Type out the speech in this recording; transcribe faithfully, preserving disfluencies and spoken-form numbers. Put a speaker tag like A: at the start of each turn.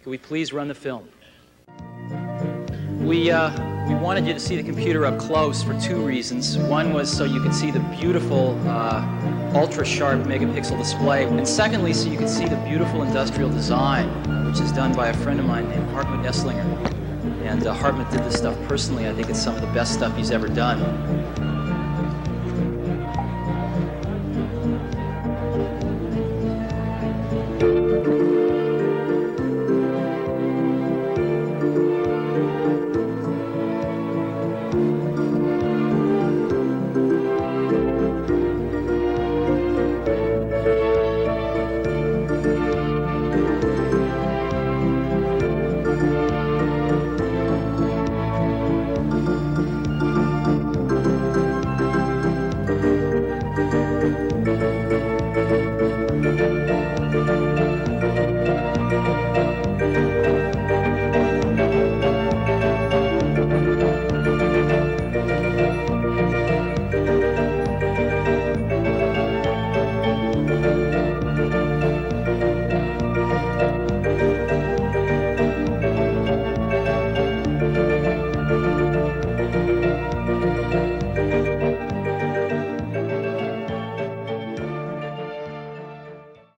A: Could we please run the film? We, uh, we wanted you to see the computer up close for two reasons. One was so you could see the beautiful uh, ultra-sharp megapixel display, and secondly, so you could see the beautiful industrial design, uh, which is done by a friend of mine named Hartmut Esslinger. And uh, Hartmut did this stuff personally. I think it's some of the best stuff he's ever done.